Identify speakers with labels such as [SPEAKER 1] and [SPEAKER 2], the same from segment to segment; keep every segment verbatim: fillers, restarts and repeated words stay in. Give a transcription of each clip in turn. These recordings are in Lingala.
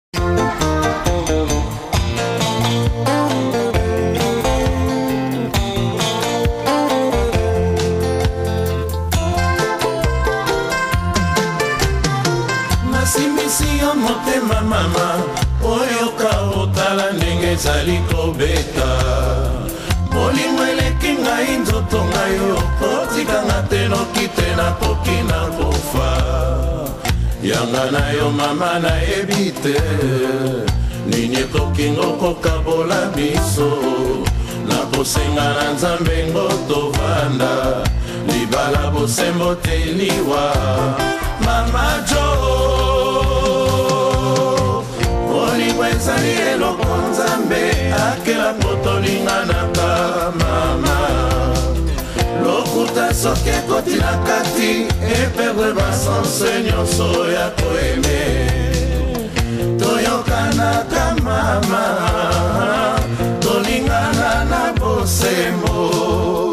[SPEAKER 1] Nasimisi yo motema mama oyo kaotala ndenge ezali kobeta bolingo eleki ngai nzoto ngai yo kotikanga te noki te nakoki na kofa yanga na yo mama nayebi te nini ekoki ngo kokabola biso nakosenga na nzambe ngo tovanda libala bosembo te liwa mama jo bolingo ezali eloko nzambe akela kotolinganaka mama lokuta soki ekoti na kati eperdre basanse nyonso ya koeme toyokanaka mama tolingana na bosembo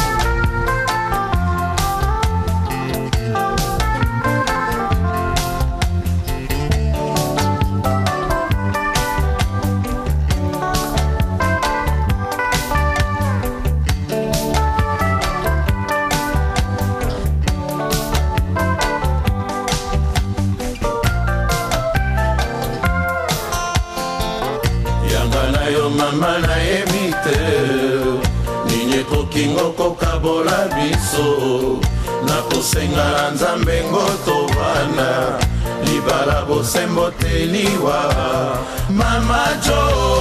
[SPEAKER 1] mama nayebi te nini ekoki ngo kokabola biso nakosenga na nzambe ngo tovanda libala bosembo te liwa mama jo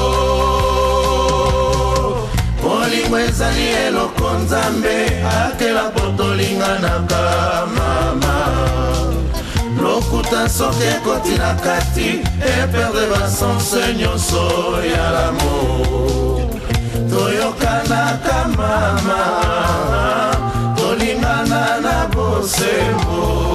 [SPEAKER 1] bolingo ezali eloko nzambe akela potolinganaka mama lokuta soki ekoti na kati eperdre basanse nyonso ya lamo toyokanaka mama tolingana na bosembo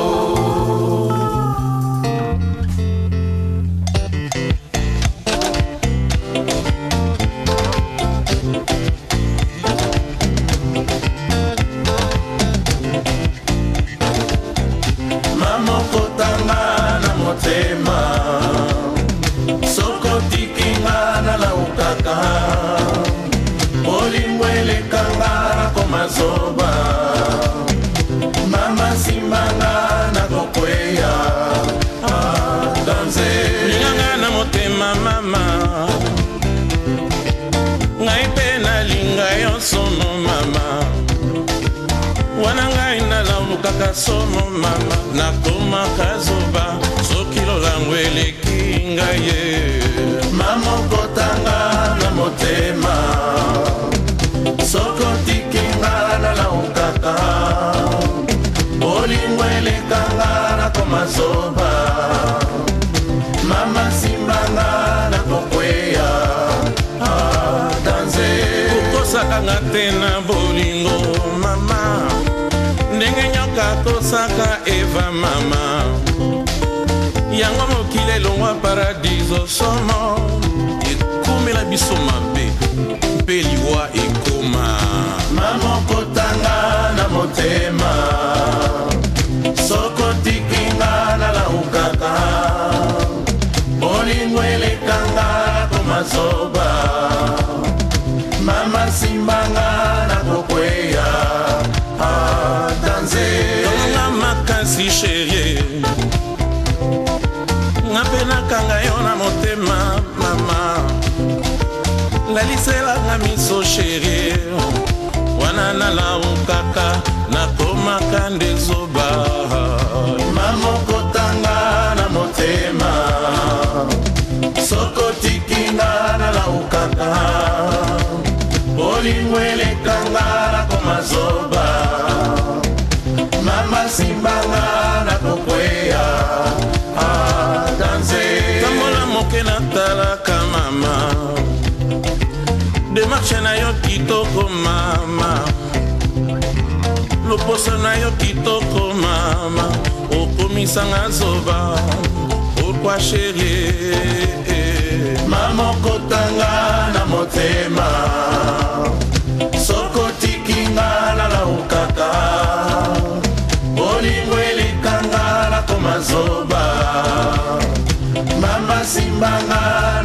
[SPEAKER 1] motema soko tikinga na laukaka bolingo elekanga komazoba mama simbanga na kokweya danse linganga na motema mama ngai mpe nalinga yo sono mama wana ngai nalaukaka sono mama nakomaka zoba sokilo langu eleki ngai ye mama okotanga na motema soko tikinga nalaukaka bolingo elekanga na komazoba mama simbanga na kokweya danse kokosakanga te na bolingo mama ndenge nyoka kosaka eva mama yango mokili elongwa paradiso somo ekomela biso mabe mpe liwa ekoma mama okotanga na motema soko tikinga nalaukaka bolingo elekanga komazoba mama simbanga na kokweya danse tonga makasi sherie ngapenakanga yo na motema mama ngaliselanga miso sherie wana nalaukaka nakomaka ndezoba mama okotanga na motema soko tikinga nalaukaka bolingo elekanga na komazoba mama simbanga na kokweya tambola moke natalaka mama demarshe na yo kitoko mama loposo na yo kitoko mama okomisanga zoba pourkui chérie mama okotanga na motema soko tikinga nalaukaka bolingo elekanga na komazoba mama si simbanga